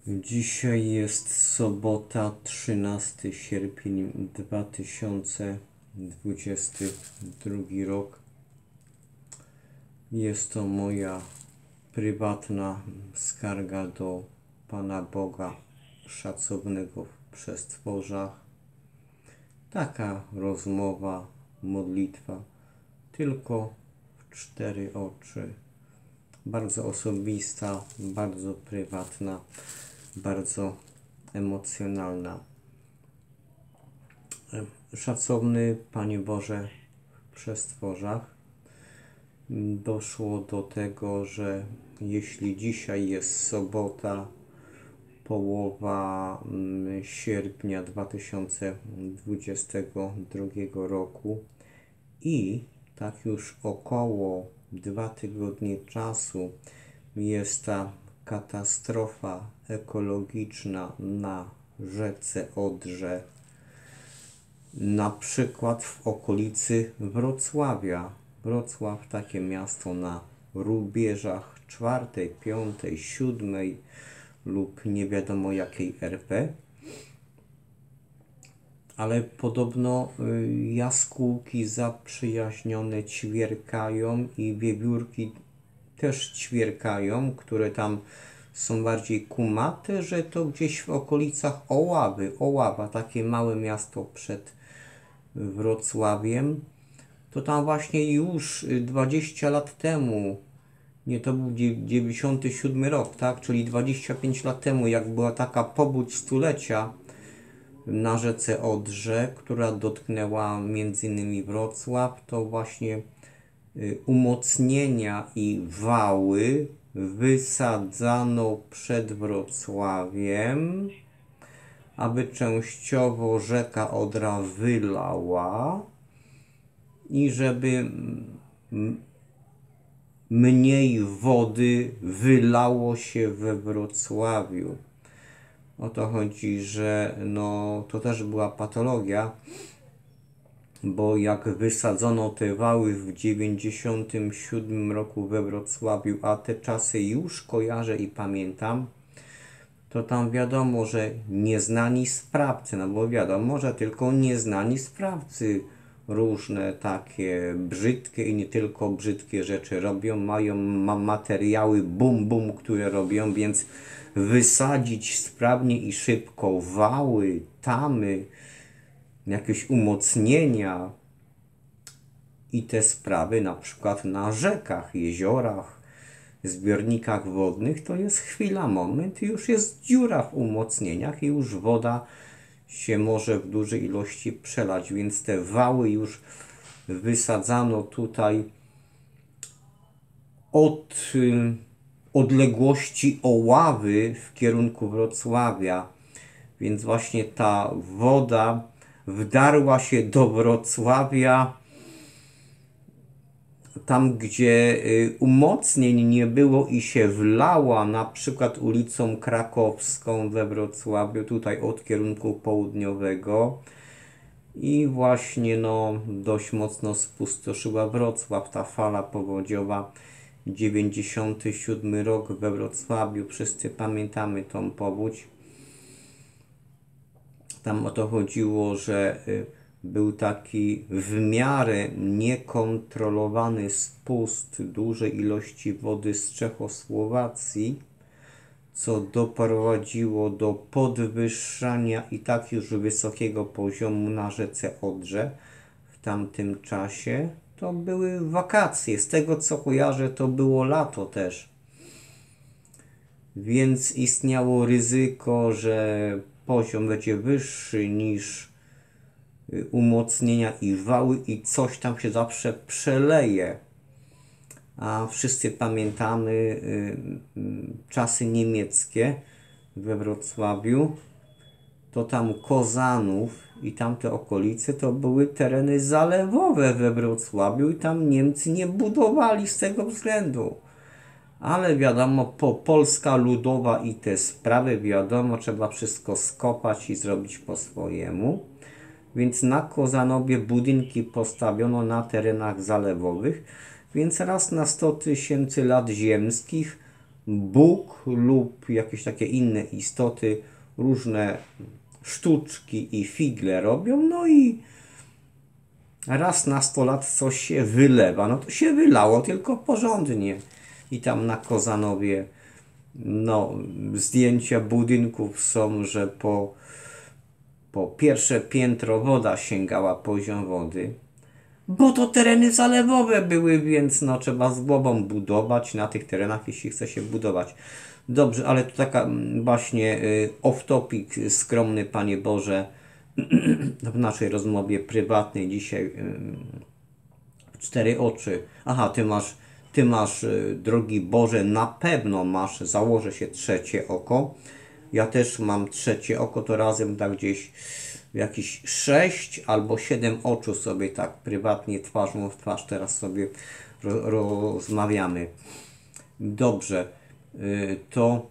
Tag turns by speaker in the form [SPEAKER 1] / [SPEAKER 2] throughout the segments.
[SPEAKER 1] Dzisiaj jest sobota, 13 sierpień 2022 rok. Jest to moja prywatna skarga do Pana Boga szacownego w przestworzach. Taka rozmowa, modlitwa, tylko w 4 oczy. Bardzo osobista, bardzo prywatna, bardzo emocjonalna. Szacowny Panie Boże w przestworzach, doszło do tego, że jeśli dzisiaj jest sobota, połowa sierpnia 2022 roku i tak już około 2 tygodnie czasu jest ta katastrofa ekologiczna na rzece Odrze, na przykład w okolicy Wrocławia. Wrocław, takie miasto na rubieżach 4., 5., 7. lub nie wiadomo jakiej RP. Ale podobno jaskółki zaprzyjaźnione ćwierkają i wiewiórki też ćwierkają, które tam są bardziej kumate, że to gdzieś w okolicach Oława, takie małe miasto przed Wrocławiem, to tam właśnie już 20 lat temu, nie, to był 97 rok, tak, czyli 25 lat temu, jak była taka powódź stulecia na rzece Odrze, która dotknęła m.in. Wrocław, to właśnie umocnienia i wały wysadzano przed Wrocławiem, aby częściowo rzeka Odra wylała i żeby mniej wody wylało się we Wrocławiu. O to chodzi, że no, to też była patologia, bo jak wysadzono te wały w 97 roku we Wrocławiu, a te czasy już kojarzę i pamiętam, to tam wiadomo, że nieznani sprawcy, no bo wiadomo, że tylko nieznani sprawcy różne takie brzydkie i nie tylko brzydkie rzeczy robią, mają materiały bum, które robią, więc wysadzić sprawnie i szybko wały, tamy, jakieś umocnienia i te sprawy na przykład na rzekach, jeziorach, zbiornikach wodnych, to jest chwila, moment i już jest dziura w umocnieniach i już woda się może w dużej ilości przelać, więc te wały już wysadzano tutaj od odległości Oławy w kierunku Wrocławia, więc właśnie ta woda wdarła się do Wrocławia, tam gdzie umocnień nie było i się wlała, na przykład ulicą Krakowską we Wrocławiu, tutaj od kierunku południowego, i właśnie no dość mocno spustoszyła Wrocław ta fala powodziowa. 97 rok we Wrocławiu, wszyscy pamiętamy tą powódź. Tam o to chodziło, że był taki w miarę niekontrolowany spust dużej ilości wody z Czechosłowacji, co doprowadziło do podwyższania i tak już wysokiego poziomu na rzece Odrze w tamtym czasie. To były wakacje, z tego co kojarzę, to było lato też. Więc istniało ryzyko, że poziom będzie wyższy niż umocnienia i wały i coś tam się zawsze przeleje. A wszyscy pamiętamy czasy niemieckie we Wrocławiu, to tam Kozanów i tamte okolice to były tereny zalewowe we Wrocławiu i tam Niemcy nie budowali z tego względu. Ale wiadomo, Polska Ludowa i te sprawy, wiadomo, trzeba wszystko skopać i zrobić po swojemu. Więc na Kozanowie budynki postawiono na terenach zalewowych, więc raz na 100 000 lat ziemskich Bóg lub jakieś takie inne istoty różne sztuczki i figle robią, no i raz na 100 lat coś się wylewa. No to się wylało, tylko porządnie. I tam na Kozanowie, no, zdjęcia budynków są, że po pierwsze piętro woda sięgała poziom wody, bo to tereny zalewowe były, więc no trzeba z głową budować na tych terenach, jeśli chce się budować. Dobrze, ale to taka właśnie off topic, skromny Panie Boże, w naszej rozmowie prywatnej dzisiaj cztery oczy. Aha, ty masz, drogi Boże, na pewno masz, założę się, trzecie oko. Ja też mam trzecie oko, to razem tak gdzieś jakieś 6 albo 7 oczu sobie tak prywatnie twarzą w twarz teraz sobie rozmawiamy. Dobrze, to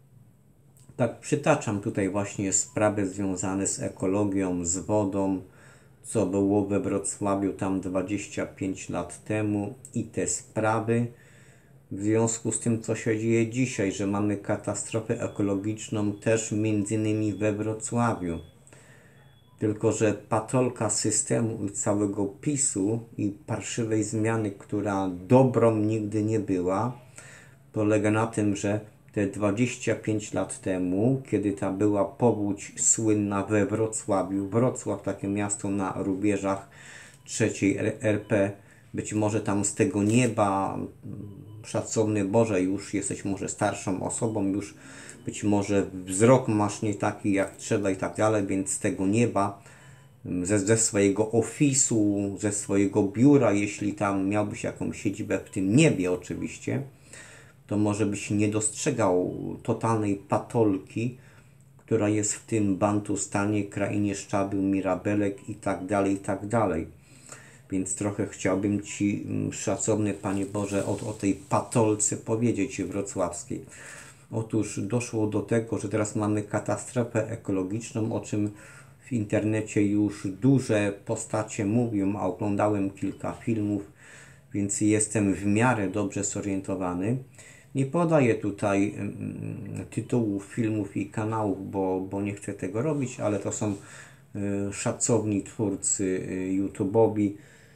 [SPEAKER 1] tak przytaczam tutaj właśnie sprawy związane z ekologią, z wodą, co było we Wrocławiu tam 25 lat temu i te sprawy. W związku z tym, co się dzieje dzisiaj, że mamy katastrofę ekologiczną też między innymi we Wrocławiu. Tylko że patolka systemu i całego PiS-u i parszywej zmiany, która dobrą nigdy nie była, polega na tym, że te 25 lat temu, kiedy ta była powódź słynna we Wrocławiu, Wrocław, takie miasto na rubieżach trzeciej RP, być może tam z tego nieba, szacowny Boże, już jesteś może starszą osobą, już być może wzrok masz nie taki jak trzeba i tak dalej, więc z tego nieba, ze swojego ofisu, ze swojego biura, jeśli tam miałbyś jakąś siedzibę w tym niebie oczywiście, to może byś nie dostrzegał totalnej patolki, która jest w tym Bantustanie, krainie szczabiu, mirabelek i tak dalej, i tak dalej. Więc trochę chciałbym Ci, szacowny Panie Boże, o tej patolce powiedzieć wrocławskiej. Otóż doszło do tego, że teraz mamy katastrofę ekologiczną, o czym w internecie już duże postacie mówią, a oglądałem kilka filmów, więc jestem w miarę dobrze zorientowany. Nie podaję tutaj tytułów filmów i kanałów, bo nie chcę tego robić, ale to są szacowni twórcy YouTube'owi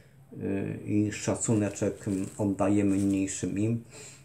[SPEAKER 1] i szacuneczek oddajemy niniejszym im.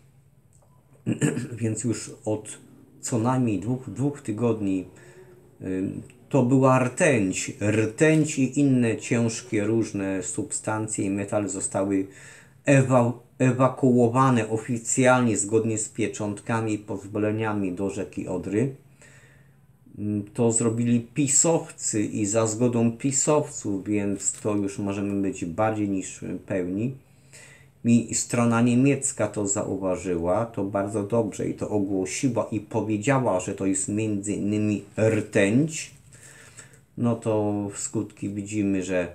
[SPEAKER 1] Więc już od co najmniej dwóch tygodni to była rtęć. Rtęć i inne ciężkie różne substancje i metale zostały ewakuowane oficjalnie zgodnie z pieczątkami i pozwoleniami do rzeki Odry. To zrobili pisowcy i za zgodą pisowców, więc to już możemy być bardziej niż pewni. I strona niemiecka to zauważyła, to bardzo dobrze i to ogłosiła i powiedziała, że to jest między innymi rtęć. No to w skutki widzimy, że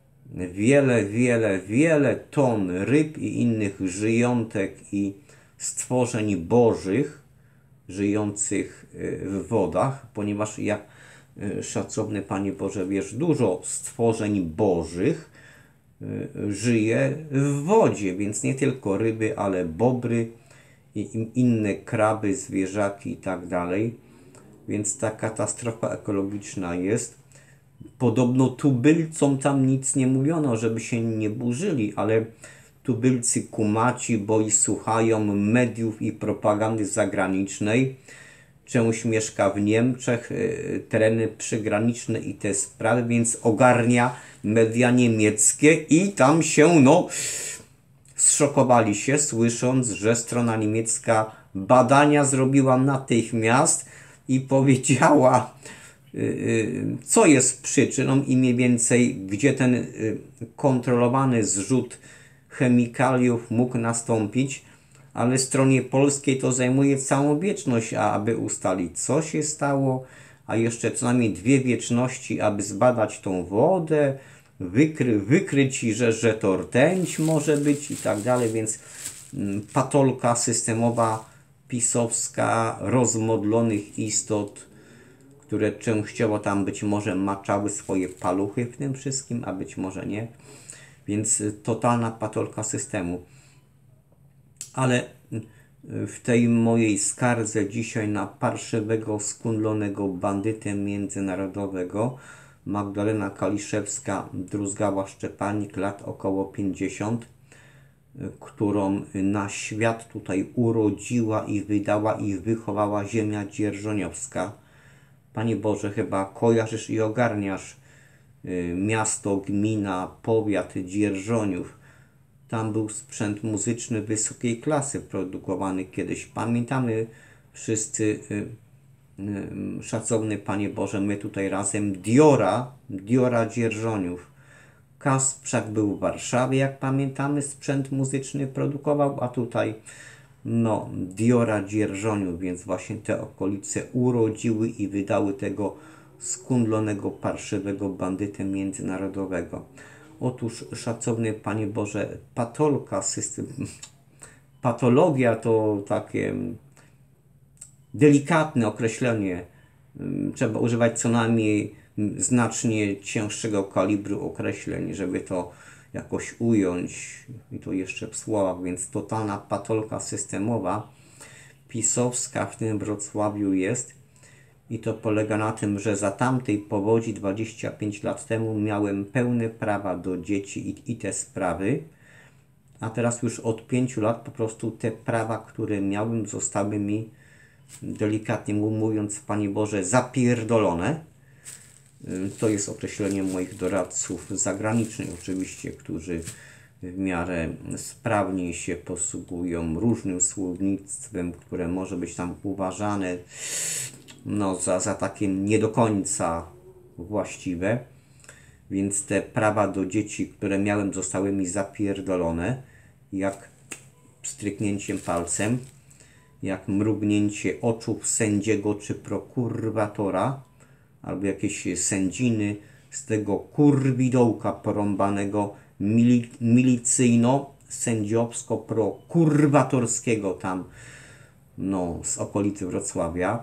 [SPEAKER 1] wiele ton ryb i innych żyjątek i stworzeń bożych żyjących w wodach, ponieważ jak szacowny Panie Boże wiesz, dużo stworzeń bożych żyje w wodzie, więc nie tylko ryby, ale bobry i inne kraby, zwierzaki i tak dalej. Więc ta katastrofa ekologiczna jest. Podobno tubylcom tam nic nie mówiono, żeby się nie burzyli, ale tubylcy kumaci, bo i słuchają mediów i propagandy zagranicznej. Część mieszka w Niemczech, tereny przygraniczne i te sprawy, więc ogarnia media niemieckie i tam się, zszokowali się, słysząc, że strona niemiecka badania zrobiła natychmiast i powiedziała, co jest przyczyną i mniej więcej, gdzie ten kontrolowany zrzut chemikaliów mógł nastąpić, ale stronie polskiej to zajmuje całą wieczność, aby ustalić, co się stało, a jeszcze co najmniej 2 wieczności, aby zbadać tą wodę, wykryć, że to rtęć może być i tak dalej, więc patolka systemowa, pisowska, rozmodlonych istot, które częściowo tam być może maczały swoje paluchy w tym wszystkim, a być może nie. Więc totalna patolka systemu. Ale w tej mojej skardze dzisiaj na parszywego, skundlonego bandytę międzynarodowego Magdalena Kaliszewska druzgała Szczepanik, lat około 50, którą na świat tutaj urodziła i wydała i wychowała ziemia dzierżoniowska. Panie Boże, chyba kojarzysz i ogarniasz miasto, gmina, powiat Dzierżoniów. Tam był sprzęt muzyczny wysokiej klasy produkowany kiedyś. Pamiętamy wszyscy, szacowny Panie Boże, my tutaj razem Diora Dzierżoniów. Kasprzak był w Warszawie, jak pamiętamy, sprzęt muzyczny produkował, a tutaj no Diora Dzierżoniów, więc właśnie te okolice urodziły i wydały tego skundlonego, parszywego bandytę międzynarodowego. Otóż, szacowny Panie Boże, patologia to takie delikatne określenie. Trzeba używać co najmniej znacznie cięższego kalibru określeń, żeby to jakoś ująć, i to jeszcze w słowach, więc totalna patologia systemowa pisowska w tym Wrocławiu jest. I to polega na tym, że za tamtej powodzi 25 lat temu miałem pełne prawa do dzieci i te sprawy, a teraz już od 5 lat po prostu te prawa, które miałem, zostały mi, delikatnie mówiąc, Panie Boże, zapierdolone. To jest określenie moich doradców zagranicznych oczywiście, którzy w miarę sprawniej się posługują różnym słownictwem, które może być tam uważane no, za takie nie do końca właściwe. Więc te prawa do dzieci, które miałem, zostały mi zapierdolone, jak stryknięciem palcem, jak mrugnięcie oczów sędziego czy prokuratora, albo jakieś sędziny z tego kurwidołka porąbanego milicyjno-sędziowsko-prokurwatorskiego tam, no, z okolicy Wrocławia,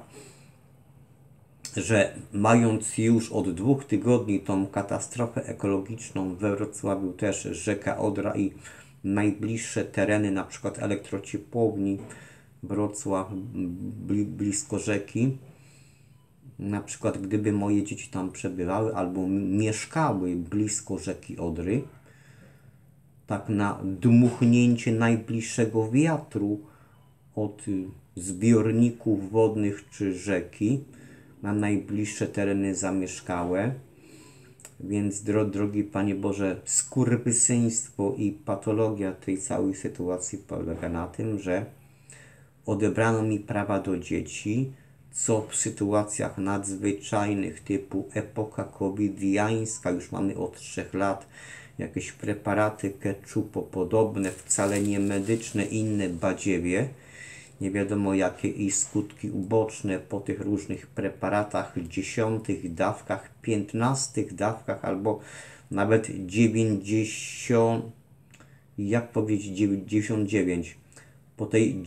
[SPEAKER 1] że mając już od 2 tygodni tą katastrofę ekologiczną we Wrocławiu, też rzeka Odra i najbliższe tereny, na przykład elektrociepłowni Wrocław, blisko rzeki, na przykład gdyby moje dzieci tam przebywały albo mieszkały blisko rzeki Odry, tak na dmuchnięcie najbliższego wiatru od zbiorników wodnych czy rzeki na najbliższe tereny zamieszkałe. Więc drogi Panie Boże, skurwysyństwo i patologia tej całej sytuacji polega na tym, że odebrano mi prawa do dzieci, co w sytuacjach nadzwyczajnych typu epoka covidiańska, już mamy od 3 lat, jakieś preparaty ketchupopodobne, wcale nie medyczne, inne badziewie, nie wiadomo jakie i skutki uboczne po tych różnych preparatach, 10 dawkach, 15 dawkach, albo nawet 90, jak powiedzieć, 99. Po tej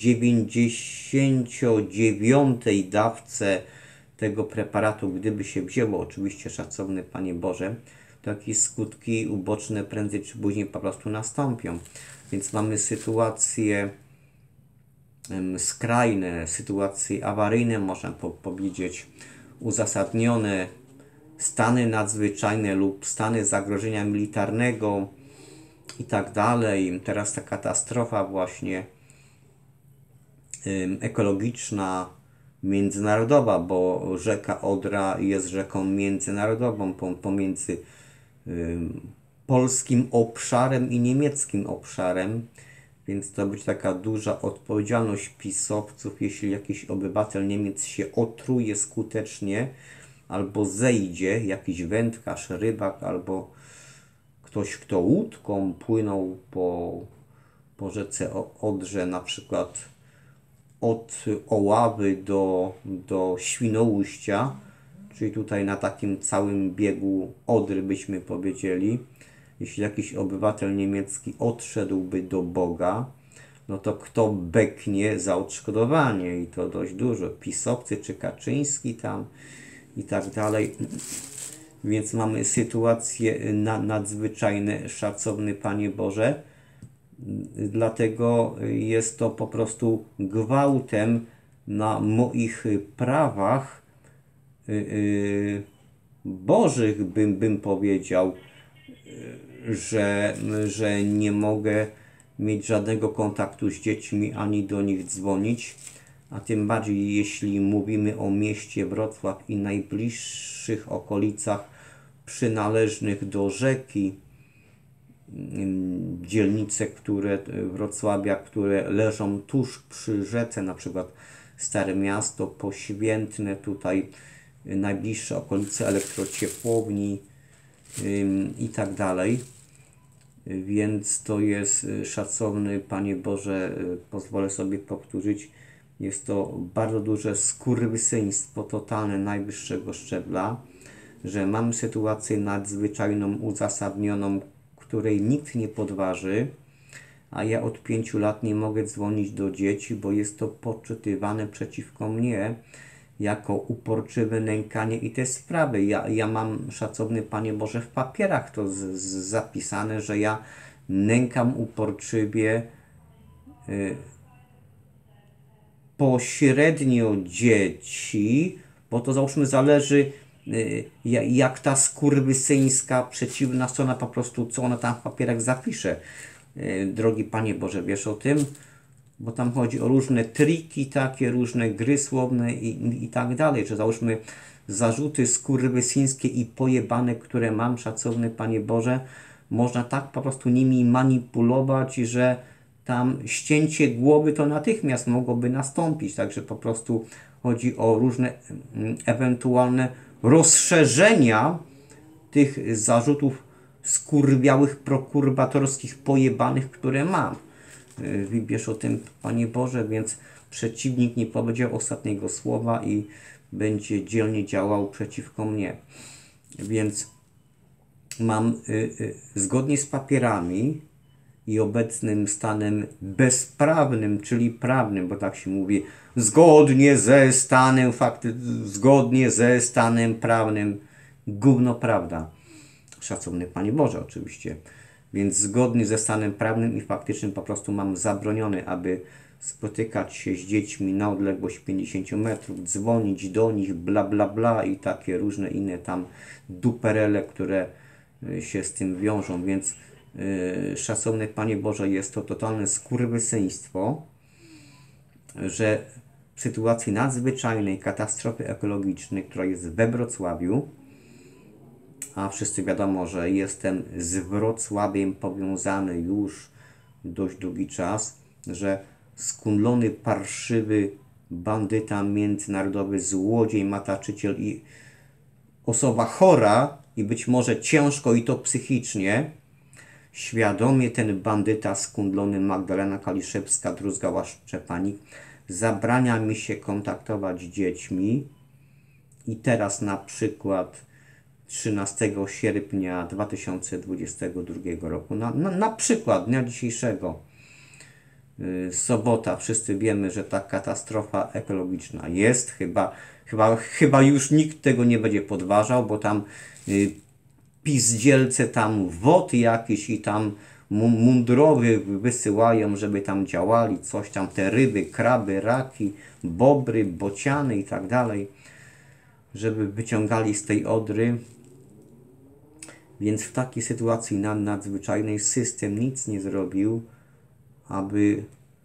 [SPEAKER 1] 99 dawce tego preparatu, gdyby się wzięło, oczywiście, szacowny Panie Boże, takie skutki uboczne prędzej czy później po prostu nastąpią. Więc mamy sytuacje skrajne, sytuacje awaryjne, można powiedzieć, uzasadnione, stany nadzwyczajne lub stany zagrożenia militarnego i tak dalej. Teraz ta katastrofa właśnie ekologiczna, międzynarodowa, bo rzeka Odra jest rzeką międzynarodową pomiędzy polskim obszarem i niemieckim obszarem, więc to być taka duża odpowiedzialność pisowców, jeśli jakiś obywatel Niemiec się otruje skutecznie, albo zejdzie, jakiś wędkarz, rybak, albo ktoś, kto łódką płynął po rzece Odrze, na przykład od Oławy do Świnoujścia, czyli tutaj na takim całym biegu Odry byśmy powiedzieli, jeśli jakiś obywatel niemiecki odszedłby do Boga, no to kto beknie za odszkodowanie, i to dość dużo, pisowcy czy Kaczyński tam i tak dalej. Więc mamy sytuacje nadzwyczajne, szacowny Panie Boże. Dlatego jest to po prostu gwałtem na moich prawach bożych, bym powiedział, że nie mogę mieć żadnego kontaktu z dziećmi ani do nich dzwonić, a tym bardziej jeśli mówimy o mieście Wrocław i najbliższych okolicach przynależnych do rzeki, dzielnice, Wrocławia, które leżą tuż przy rzece, na przykład Stare Miasto, Poświętne, tutaj najbliższe okolice elektrociepłowni i tak dalej. Więc to jest, szacowny Panie Boże, pozwolę sobie powtórzyć, jest to bardzo duże skurwysyństwo totalne najwyższego szczebla, że mamy sytuację nadzwyczajną, uzasadnioną, której nikt nie podważy, a ja od 5 lat nie mogę dzwonić do dzieci, bo jest to poczytywane przeciwko mnie jako uporczywe nękanie i te sprawy. Ja mam, szacowny Panie Boże, w papierach to zapisane, że ja nękam uporczywie pośrednio dzieci, bo to załóżmy zależy jak ta skurwysyńska przeciwna strona po prostu, co ona tam w papierach zapisze. Drogi Panie Boże, wiesz o tym? Bo tam chodzi o różne triki takie, różne gry słowne i tak dalej, że załóżmy zarzuty skurwysyńskie i pojebane, które mam, szacowny Panie Boże, można tak po prostu nimi manipulować, że tam ścięcie głowy to natychmiast mogłoby nastąpić, także po prostu chodzi o różne ewentualne rozszerzenia tych zarzutów skurwiałych, prokurbatorskich, pojebanych, które mam. Wybierz o tym, Panie Boże, więc przeciwnik nie powiedział ostatniego słowa i będzie dzielnie działał przeciwko mnie. Więc mam zgodnie z papierami i obecnym stanem bezprawnym, czyli prawnym, bo tak się mówi, zgodnie ze stanem prawnym, gówno prawda. Szacowny Panie Boże, oczywiście. Więc zgodnie ze stanem prawnym i faktycznym po prostu mam zabronione, aby spotykać się z dziećmi na odległość 50 metrów, dzwonić do nich, bla bla bla i takie różne inne tam duperele, które się z tym wiążą. Więc szacowny Panie Boże, jest to totalne skurwysyństwo, że w sytuacji nadzwyczajnej katastrofy ekologicznej, która jest we Wrocławiu, a wszyscy wiadomo, że jestem z Wrocławiem powiązany już dość długi czas, że skunlony, parszywy bandyta międzynarodowy, złodziej, mataczyciel i osoba chora i być może ciężko i to psychicznie, świadomie ten bandyta skundlony Magdalena Kaliszewska, Druzgała-Szczepanik, zabrania mi się kontaktować z dziećmi i teraz na przykład 13 sierpnia 2022 roku, na przykład dnia dzisiejszego, sobota, wszyscy wiemy, że ta katastrofa ekologiczna jest, chyba już nikt tego nie będzie podważał, bo tam pizdzielce tam wod jakiś i tam mundurowych wysyłają, żeby tam działali, coś tam, te ryby, kraby, raki, bobry, bociany i tak dalej, żeby wyciągali z tej Odry. Więc w takiej sytuacji nadzwyczajnej system nic nie zrobił, aby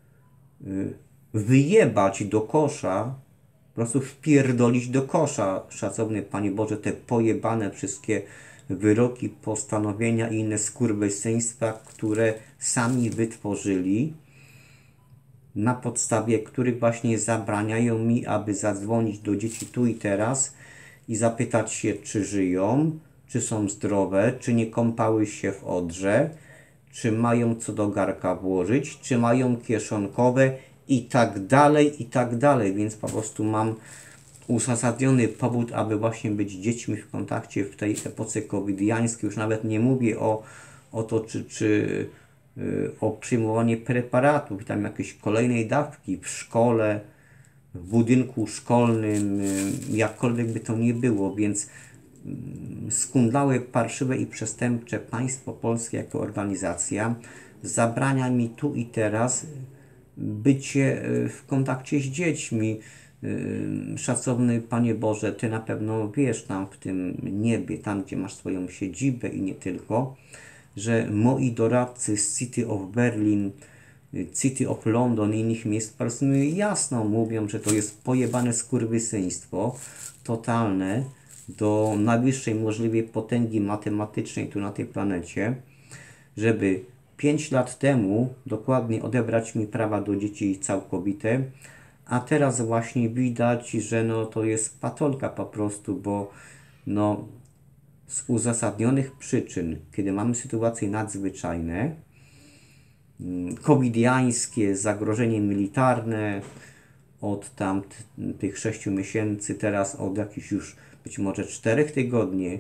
[SPEAKER 1] wyjebać do kosza, po prostu wpierdolić do kosza, szacowny Panie Boże, te pojebane wszystkie wyroki, postanowienia i inne skurwysyństwa, które sami wytworzyli, na podstawie których właśnie zabraniają mi, aby zadzwonić do dzieci tu i teraz i zapytać się, czy żyją, czy są zdrowe, czy nie kąpały się w Odrze, czy mają co do garka włożyć, czy mają kieszonkowe i tak dalej, i tak dalej. Więc po prostu mam uzasadniony powód, aby właśnie być dziećmi w kontakcie w tej epoce covidiańskiej. Już nawet nie mówię o to, czy o przyjmowanie preparatów, tam jakiejś kolejnej dawki w szkole, w budynku szkolnym, jakkolwiek by to nie było, więc skundlałe, parszywe i przestępcze państwo polskie jako organizacja zabrania mi tu i teraz bycie w kontakcie z dziećmi. Szacowny Panie Boże, Ty na pewno wiesz tam w tym niebie, tam gdzie masz swoją siedzibę i nie tylko, że moi doradcy z City of Berlin, City of London i innych miejsc po prostu jasno mówią, że to jest pojebane skurwysyństwo totalne do najwyższej możliwej potęgi matematycznej tu na tej planecie, żeby 5 lat temu dokładnie odebrać mi prawa do dzieci całkowite, a teraz właśnie widać, że no to jest patolka po prostu, bo no z uzasadnionych przyczyn, kiedy mamy sytuacje nadzwyczajne, covidiańskie, zagrożenie militarne od tam tych 6 miesięcy, teraz od jakichś już być może 4 tygodni,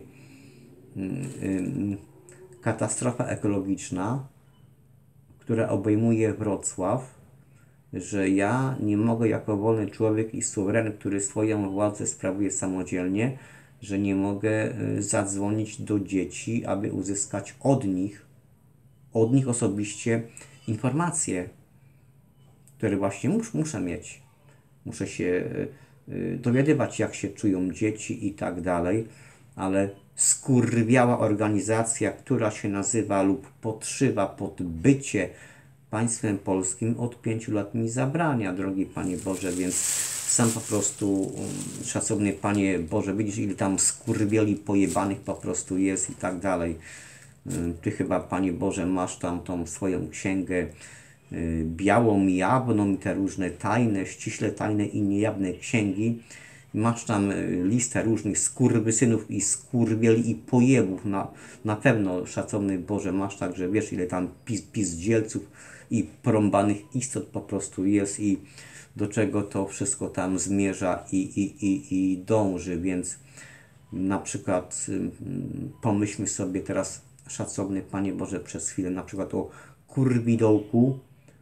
[SPEAKER 1] katastrofa ekologiczna, która obejmuje Wrocław, że ja nie mogę jako wolny człowiek i suweren, który swoją władzę sprawuje samodzielnie, że nie mogę zadzwonić do dzieci, aby uzyskać od nich osobiście informacje, które właśnie muszę mieć. Muszę się dowiadywać, jak się czują dzieci i tak dalej, ale skurwiała organizacja, która się nazywa lub podszywa pod bycie państwem polskim, od 5 lat mi zabrania, drogi Panie Boże, więc sam po prostu, szacowny Panie Boże, widzisz, ile tam skurwieli pojebanych po prostu jest i tak dalej. Ty chyba, Panie Boże, masz tam tą swoją księgę białą, jawną i te różne tajne, ściśle tajne i niejawne księgi. Masz tam listę różnych skurwysynów i skurwieli i pojebów. Na pewno, szacowny Boże, masz także, wiesz, ile tam pizdzielców i porąbanych istot po prostu jest i do czego to wszystko tam zmierza i dąży, więc na przykład pomyślmy sobie teraz, szacowny Panie Boże, przez chwilę na przykład o kurwidołku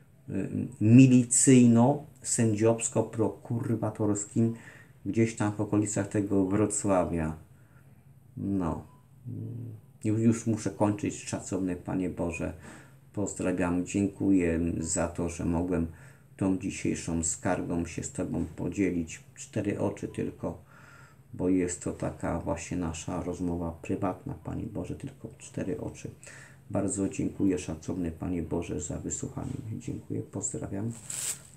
[SPEAKER 1] milicyjno-sędziowsko-prokurwatorskim gdzieś tam w okolicach tego Wrocławia. No, już muszę kończyć, szacowny Panie Boże. Pozdrawiam, dziękuję za to, że mogłem tą dzisiejszą skargą się z Tobą podzielić. 4 oczy tylko, bo jest to taka właśnie nasza rozmowa prywatna, Panie Boże, tylko 4 oczy. Bardzo dziękuję, szacowny Panie Boże, za wysłuchanie. Dziękuję, pozdrawiam.